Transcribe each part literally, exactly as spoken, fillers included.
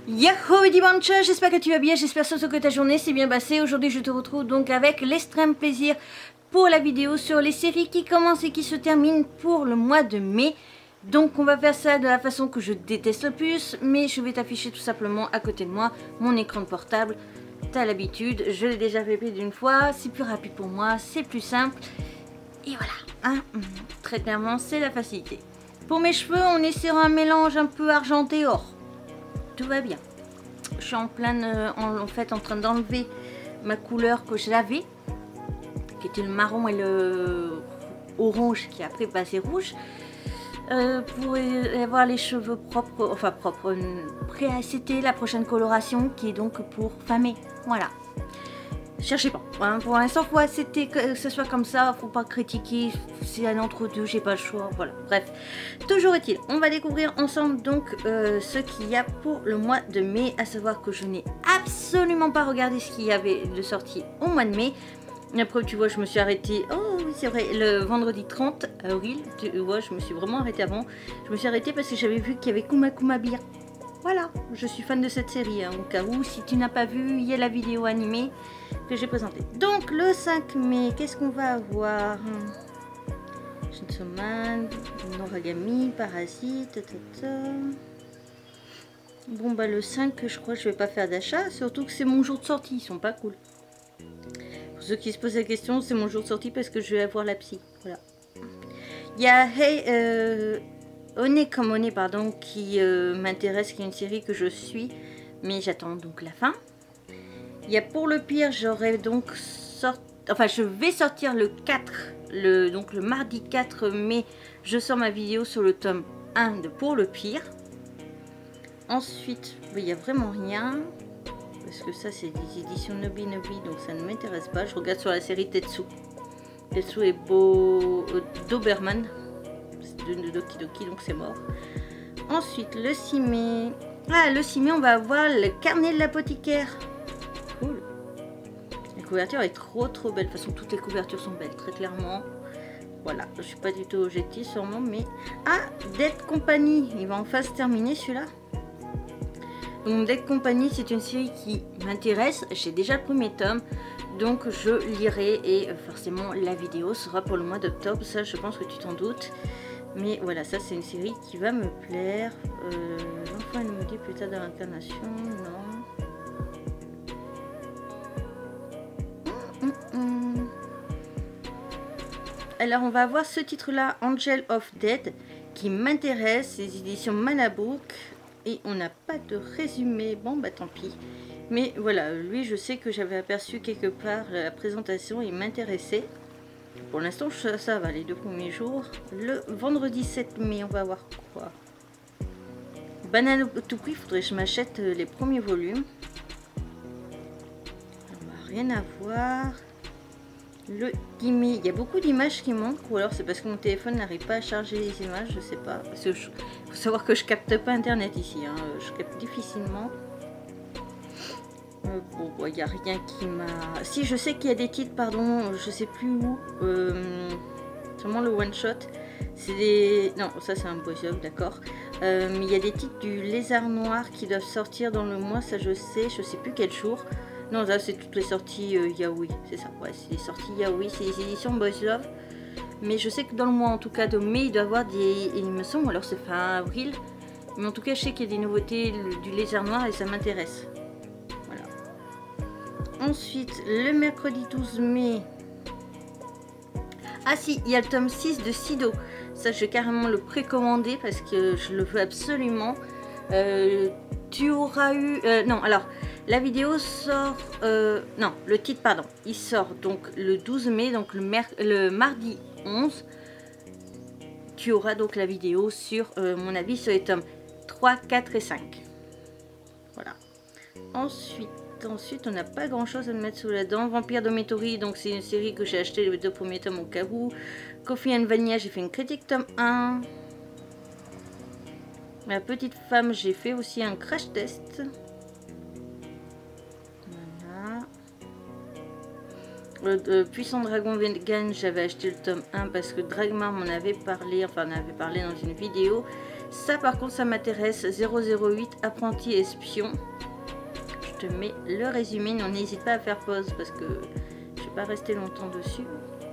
Yahoo dimanche, j'espère que tu vas bien, j'espère surtout que ta journée s'est bien passée. Aujourd'hui je te retrouve donc avec l'extrême plaisir pour la vidéo sur les séries qui commencent et qui se terminent pour le mois de mai. Donc on va faire ça de la façon que je déteste le plus, mais je vais t'afficher tout simplement à côté de moi mon écran de portable. T'as l'habitude, je l'ai déjà fait plus d'une fois, c'est plus rapide pour moi, c'est plus simple. Et voilà, hein, très clairement c'est la facilité. Pour mes cheveux, on est sur un mélange un peu argenté or. Tout va bien. Je suis en pleine, euh, en, en fait, en train d'enlever ma couleur que j'avais, qui était le marron et le orange, qui après passé rouge, euh, pour avoir les cheveux propres, enfin propres, euh, prêts à c'était la prochaine coloration, qui est donc pour fin mai. Voilà. Cherchez pas. Hein. Pour l'instant, faut accepter que ce soit comme ça. Faut pas critiquer. C'est un entre-deux. J'ai pas le choix. Voilà. Bref. Toujours est-il. On va découvrir ensemble donc euh, ce qu'il y a pour le mois de mai. À savoir que je n'ai absolument pas regardé ce qu'il y avait de sortie au mois de mai. Après, tu vois, je me suis arrêtée. Oh oui, c'est vrai. Le vendredi trente avril. Tu vois, je me suis vraiment arrêtée avant. Je me suis arrêtée parce que j'avais vu qu'il y avait Kuma Kuma Beer. Voilà, je suis fan de cette série, hein, au cas où, si tu n'as pas vu, il y a la vidéo animée que j'ai présentée. Donc, le cinq mai, qu'est-ce qu'on va avoir? Chainsaw Man, Noragami, Parasite, tata. Bon, bah le cinq, je crois que je vais pas faire d'achat, surtout que c'est mon jour de sortie, ils sont pas cool. Pour ceux qui se posent la question, c'est mon jour de sortie parce que je vais avoir la psy, voilà. Il y a Hey... Euh... One comme One, pardon, qui euh, m'intéresse, qui est une série que je suis, mais j'attends donc la fin. Il y a Pour le pire, j'aurai donc sorti, enfin je vais sortir le quatre, le, donc le mardi quatre mai, je sors ma vidéo sur le tome un de Pour le pire. Ensuite, il n'y a vraiment rien, parce que ça c'est des éditions Nobi Nobi, donc ça ne m'intéresse pas. Je regarde sur la série Tetsu. Tetsu et Beau euh, Doberman. De, de Doki Doki, donc c'est mort. Ensuite, le six mai. Ah, le six mai, on va avoir le carnet de l'apothicaire. Cool. La couverture est trop trop belle. De toute façon, toutes les couvertures sont belles, très clairement. Voilà, je suis pas du tout objectif, sûrement, mais. Ah, Dead Company. Il va enfin se terminer celui-là. Donc, Dead Company, c'est une série qui m'intéresse. J'ai déjà le premier tome. Donc, je lirai et forcément, la vidéo sera pour le mois d'octobre. Ça, je pense que tu t'en doutes. Mais voilà, ça c'est une série qui va me plaire. Euh, L'enfant est maudit plus tard dans l'incarnation, non. Hum, hum, hum. Alors on va avoir ce titre-là, Angel of Dead, qui m'intéresse, les éditions Manabook. Et on n'a pas de résumé, bon bah tant pis. Mais voilà, lui je sais que j'avais aperçu quelque part la présentation, il m'intéressait. Pour l'instant, ça, ça va, les deux premiers jours. Le vendredi sept mai, on va voir quoi. Banane au tout prix, il faudrait que je m'achète les premiers volumes. Rien à voir. Le dix mai, il y a beaucoup d'images qui manquent. Ou alors c'est parce que mon téléphone n'arrive pas à charger les images, je sais pas. Parce que je, faut savoir que je capte pas internet ici. Hein. Je capte difficilement. Euh, bon, il bon, n'y a rien qui m'a... Si, je sais qu'il y a des titres, pardon, je sais plus où. Euh, sûrement le one-shot. C'est des... Non, ça c'est un boys-up, d'accord. Euh, mais il y a des titres du Lézard Noir qui doivent sortir dans le mois, ça je sais. Je sais plus quel jour. Non, là c'est toutes les sorties euh, Yaoi, c'est ça. Ouais, c'est les sorties Yaoi, c'est les éditions Boys Love. Mais je sais que dans le mois, en tout cas, de mai, il doit y avoir des... Il me semble, alors c'est fin avril. Mais en tout cas, je sais qu'il y a des nouveautés du Lézard Noir et ça m'intéresse. Ensuite, le mercredi douze mai. Ah si, il y a le tome six de Sido. Ça, je vais carrément le précommander parce que je le veux absolument. Euh, tu auras eu... Euh, non, alors, la vidéo sort... Euh, non, le titre, pardon. Il sort donc le douze mai, donc le, mer le mardi onze. Tu auras donc la vidéo sur euh, mon avis sur les tomes trois, quatre et cinq. Voilà. Ensuite... Ensuite, on n'a pas grand chose à mettre sous la dent. Vampire Dormitory, donc c'est une série que j'ai acheté les deux premiers tomes au cas où. Coffee and Vanilla, j'ai fait une critique tome un. La petite femme, j'ai fait aussi un crash test. Voilà. Le euh, Puissant Dragon Vegan, j'avais acheté le tome un parce que Dragmar m'en avait parlé, enfin on avait parlé dans une vidéo. Ça par contre ça m'intéresse, zéro zéro huit apprenti espion. Je te mets le résumé, non n'hésite pas à faire pause parce que je vais pas rester longtemps dessus.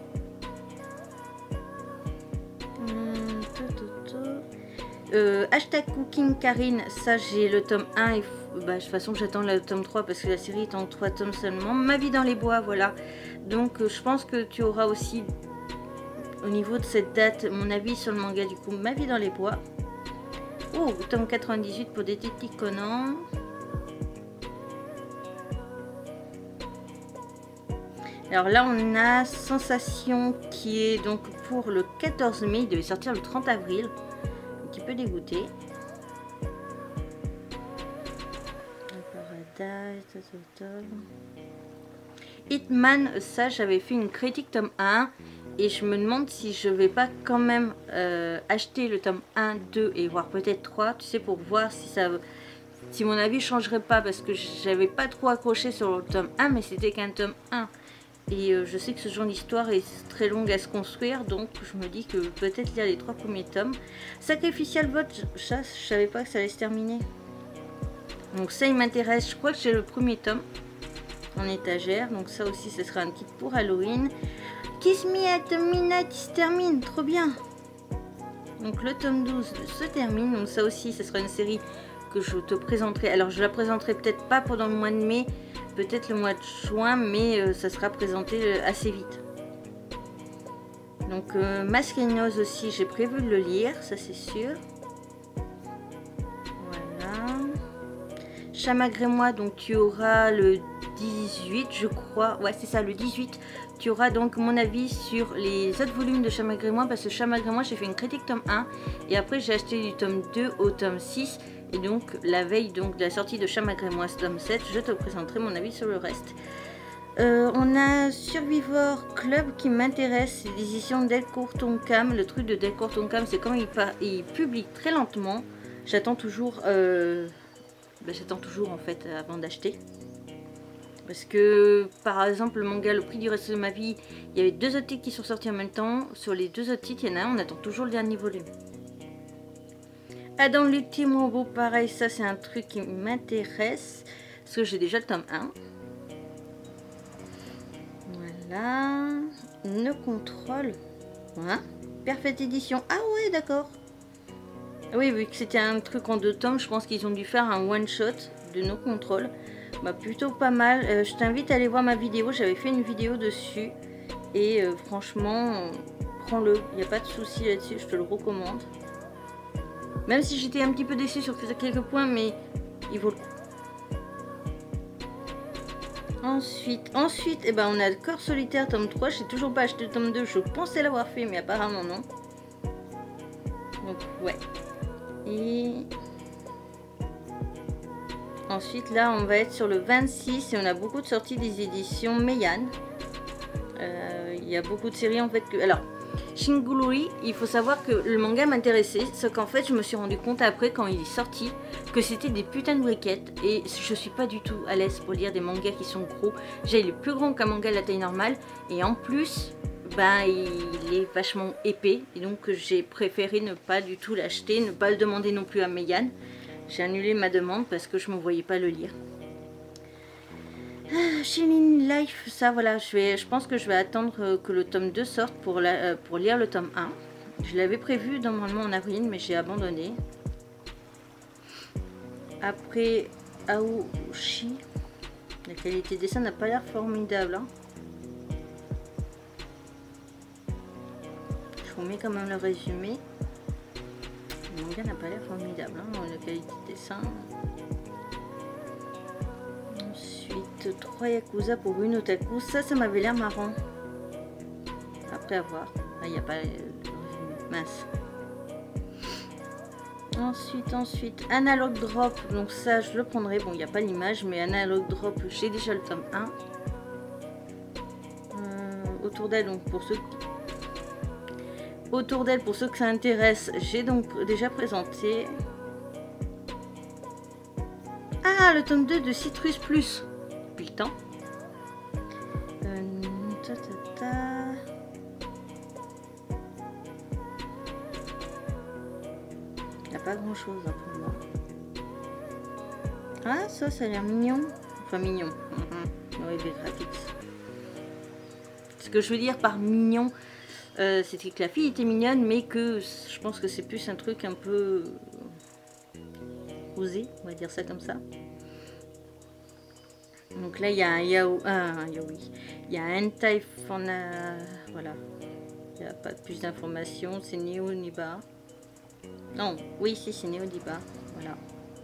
Hum, tout, tout, tout. Euh, hashtag Cooking Karine, ça j'ai le tome un et bah, de toute façon j'attends le tome trois parce que la série est en trois tomes seulement. Ma vie dans les bois, voilà. Donc euh, je pense que tu auras aussi au niveau de cette date mon avis sur le manga du coup Ma vie dans les bois. Oh, tome quatre-vingt-dix-huit pour Détective Conan. Alors là on a Sensation qui est donc pour le quatorze mai, il devait sortir le trente avril. Un petit peu dégoûté. Hitman, ça j'avais fait une critique tome un et je me demande si je vais pas quand même euh, acheter le tome un, deux et voire peut-être trois, tu sais, pour voir si ça si mon avis changerait pas parce que j'avais pas trop accroché sur le tome un mais c'était qu'un tome un. Et euh, je sais que ce genre d'histoire est très longue à se construire, donc je me dis que peut-être lire les trois premiers tomes. Sacrificial Vote, ça, je savais pas que ça allait se terminer. Donc ça, il m'intéresse. Je crois que j'ai le premier tome en étagère, donc ça aussi, ce sera un kit pour Halloween. Kiss Me at Midnight se termine, trop bien. Donc le tome douze se termine, donc ça aussi, ce sera une série que je te présenterai. Alors je la présenterai peut-être pas pendant le mois de mai, peut-être le mois de juin, mais euh, ça sera présenté euh, assez vite. Donc euh, Masque et Nose aussi, j'ai prévu de le lire, ça c'est sûr. Voilà. Chat malgré moi, donc tu auras le dix-huit, je crois. Ouais, c'est ça, le dix-huit. Tu auras donc mon avis sur les autres volumes de Chat malgré moi, parce que Chat malgré moi, j'ai fait une critique tome un, et après j'ai acheté du tome deux au tome six. Et donc la veille donc de la sortie de Chat malgré moi, tome sept, je te présenterai mon avis sur le reste. Euh, on a Survivor Club qui m'intéresse, c'est l'édition Delcourt Tonkam. Le truc de Delcourt Tonkam, c'est quand il, il publie très lentement. J'attends toujours, euh, ben, j'attends toujours en fait avant d'acheter. Parce que par exemple le manga Le prix du reste de ma vie, il y avait deux autres titres qui sont sortis en même temps. Sur les deux autres titres, il y en a un, on attend toujours le dernier volume. Adam l'ultime robot, pareil, ça c'est un truc qui m'intéresse. Parce que j'ai déjà le tome un. Voilà. No Control. Voilà. Perfect édition. Ah ouais, d'accord. Oui, vu que c'était un truc en deux tomes, je pense qu'ils ont dû faire un one shot de No Control. Bah, plutôt pas mal. Euh, je t'invite à aller voir ma vidéo. J'avais fait une vidéo dessus. Et euh, franchement, euh, prends-le. Il n'y a pas de souci là-dessus. Je te le recommande. Même si j'étais un petit peu déçue sur quelques points, mais il vaut le coup. Ensuite, ensuite eh ben, on a le Corps solitaire tome trois. J'ai toujours pas acheté le tome deux. Je pensais l'avoir fait, mais apparemment non. Donc, ouais. Et ensuite, là, on va être sur le vingt-six et on a beaucoup de sorties des éditions Meian. Euh, il y a beaucoup de séries en fait que... Alors, Shinguluri, il faut savoir que le manga m'intéressait, sauf qu'en fait je me suis rendu compte après quand il est sorti que c'était des putains de briquettes et je suis pas du tout à l'aise pour lire des mangas qui sont gros. J'ai le plus grand qu'un manga de la taille normale et en plus ben il est vachement épais et donc j'ai préféré ne pas du tout l'acheter, ne pas le demander non plus à Meian. J'ai annulé ma demande parce que je ne me voyais pas le lire. Ah, Shining Life, ça voilà, je, vais, je pense que je vais attendre que le tome deux sorte pour, la, pour lire le tome un. Je l'avais prévu normalement en avril, mais j'ai abandonné. Après, Aoshi, la qualité de dessin n'a pas l'air formidable. Hein. Je vous mets quand même le résumé. Le manga n'a pas l'air formidable, hein, la qualité de dessin. trois Yakuza pour une otaku, ça, ça m'avait l'air marrant. Après avoir, il n'y a pas euh, mince. Ensuite, ensuite, Analog Drop, donc ça, je le prendrai. Bon, il n'y a pas l'image, mais Analog Drop, j'ai déjà le tome un. Euh, autour d'elle, donc pour ceux qui... Autour d'elle, pour ceux que ça intéresse, j'ai donc déjà présenté. Ah, le tome deux de Citrus Plus. Depuis le temps. Euh, ta, ta, ta. Il n'y a pas grand chose hein, pour moi. Ah, ça, ça a l'air mignon. Enfin, mignon. Mm-hmm. Oui, les graphiques. Ce que je veux dire par mignon, euh, c'était que la fille était mignonne, mais que je pense que c'est plus un truc un peu osé, on va dire ça comme ça. Donc là, il y a un yaoi, un yaoi. Il y a un hentai fana, voilà. Il n'y a pas plus d'informations, c'est Neo Niba. Non, oui, si, c'est Neo Niba, voilà.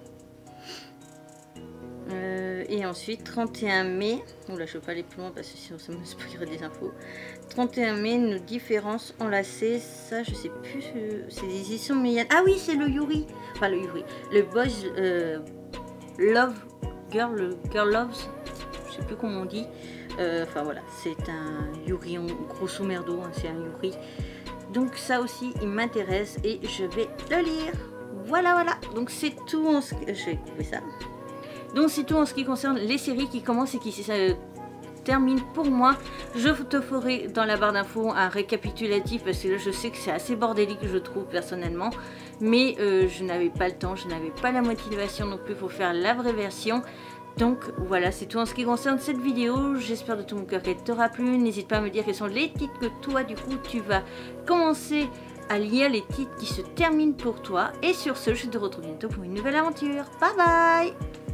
Euh, et ensuite, trente et un mai, oula, je ne peux pas aller plus loin parce que sinon ça me spoilerait des infos. trente et un mai, nos différences enlacées, ça je sais plus, euh, c'est des éditions Meian. Ah oui, c'est le Yuri, enfin le Yuri, le Boys euh, Love, Girl, Girl Loves, je sais plus comment on dit. Euh, enfin voilà, c'est un Yuri, en grosso merdo, hein, c'est un Yuri. Donc ça aussi, il m'intéresse et je vais le lire. Voilà, voilà, donc c'est tout en ce que... Je vais couper ça. Donc c'est tout en ce qui concerne les séries qui commencent et qui se terminent pour moi. Je te ferai dans la barre d'infos un récapitulatif parce que là je sais que c'est assez bordélique je trouve personnellement. Mais euh, je n'avais pas le temps, je n'avais pas la motivation non plus pour faire la vraie version. Donc voilà, c'est tout en ce qui concerne cette vidéo. J'espère de tout mon cœur qu'elle t'aura plu. N'hésite pas à me dire quels sont les titres que toi du coup tu vas commencer à lire, les titres qui se terminent pour toi. Et sur ce, je te retrouve bientôt pour une nouvelle aventure. Bye bye!